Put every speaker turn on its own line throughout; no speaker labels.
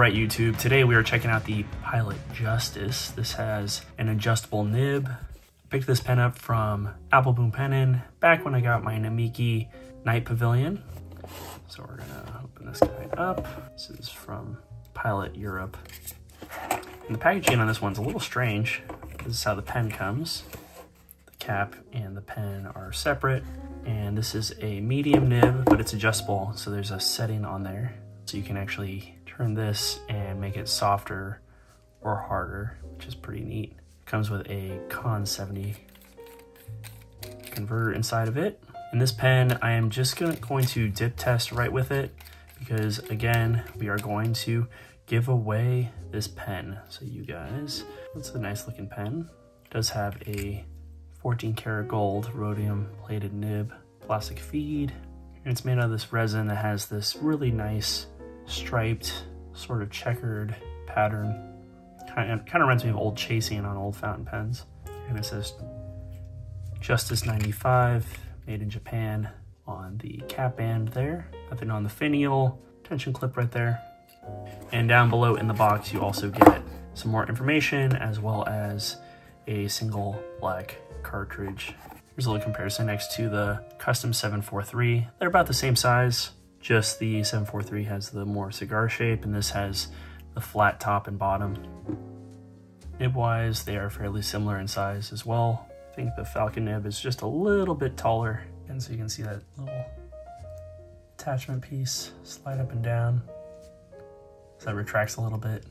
Alright YouTube, today we are checking out the Pilot Justus. This has an adjustable nib. Picked this pen up from Apple Boom Pennin back when I got my Namiki Night Pavilion. So we're gonna open this guy up. This is from Pilot Europe. And the packaging on this one's a little strange. This is how the pen comes. The cap and the pen are separate. And this is a medium nib, but it's adjustable. So there's a setting on there. So you can actually turn this and make it softer or harder, which is pretty neat. It comes with a Con 70 converter inside of it. In this pen, I am just going to dip test right with it because again, we are going to give away this pen. So you guys, it's a nice looking pen. It does have a 14 karat gold rhodium plated nib, plastic feed. And it's made out of this resin that has this really nice striped, sort of checkered pattern. Kind of reminds me of old chasing on old fountain pens. And it says Justus 95, made in Japan on the cap band there. Nothing on the finial, tension clip right there. And down below in the box, you also get some more information as well as a single black cartridge. Here's a little comparison next to the custom 743. They're about the same size. Just the 743 has the more cigar shape and this has the flat top and bottom. Nib-wise, they are fairly similar in size as well. I think the Falcon nib is just a little bit taller. And so you can see that little attachment piece slide up and down. So that retracts a little bit.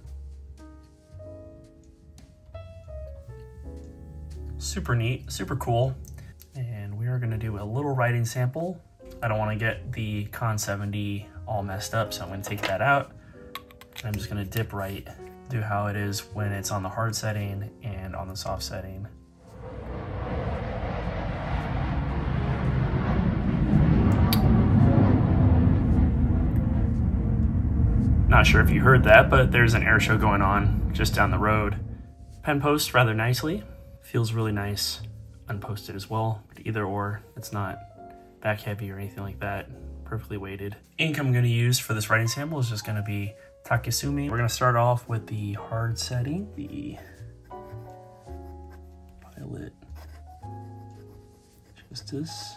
Super neat, super cool. And we are gonna do a little writing sample. I don't want to get the Con 70 all messed up, so I'm going to take that out. And I'm just going to dip right, do how it is when it's on the hard setting and on the soft setting. Not sure if you heard that, but there's an air show going on just down the road. Pen posts rather nicely. Feels really nice unposted as well, but either or, it's not back heavy or anything like that, perfectly weighted. Ink I'm going to use for this writing sample is just going to be Takesumi. We're going to start off with the hard setting, the Pilot Justus.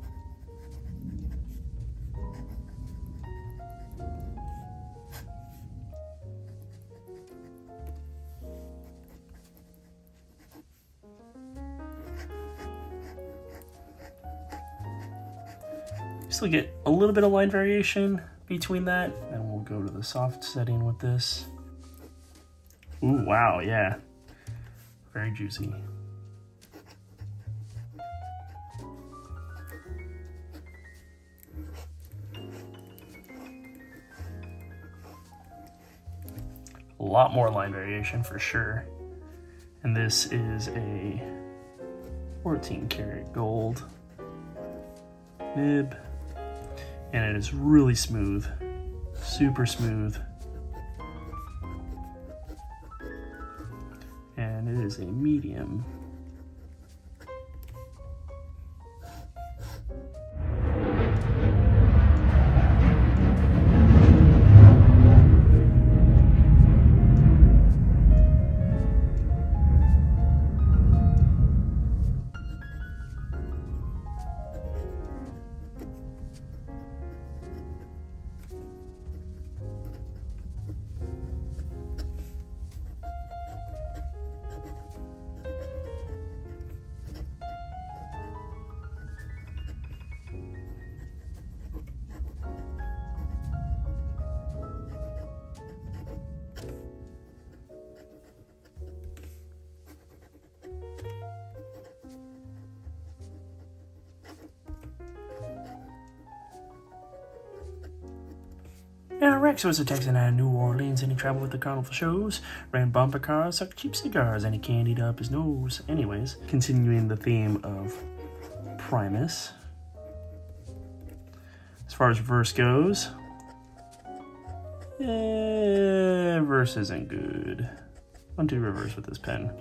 Still get a little bit of line variation between that, and we'll go to the soft setting with this. Ooh, wow, yeah. Very juicy. A lot more line variation for sure. And this is a 14 karat gold nib. And it is really smooth, super smooth. And it is a medium. Now, Rex was a Texan out of New Orleans and he traveled with the carnival shows, ran bumper cars, sucked cheap cigars, and he candied up his nose. Anyways, continuing the theme of Primus. As far as verse goes, verse isn't good. I'll do reverse with this pen.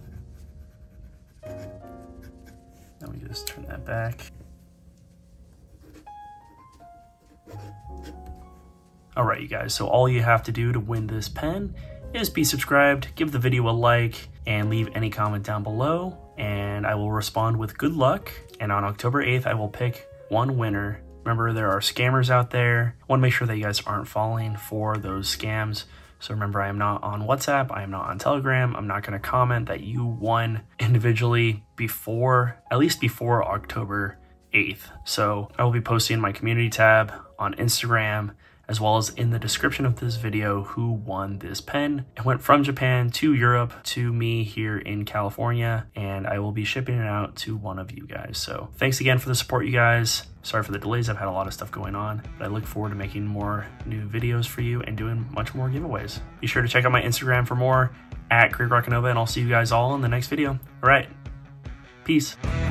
Now we just turn that back. All right, you guys, so all you have to do to win this pen is be subscribed, give the video a like, and leave any comment down below, and I will respond with good luck. And on October 8th, I will pick one winner. Remember, there are scammers out there. I want to make sure that you guys aren't falling for those scams. So remember, I am not on WhatsApp, I am not on Telegram. I'm not going to comment that you won individually at least before October 8th. So I will be posting in my community tab on Instagram, as well as in the description of this video, who won this pen. It went from Japan to Europe to me here in California, and I will be shipping it out to one of you guys. So thanks again for the support, you guys. Sorry for the delays, I've had a lot of stuff going on, but I look forward to making more new videos for you and doing much more giveaways. Be sure to check out my Instagram for more, @Roccanova, and I'll see you guys all in the next video. All right, peace.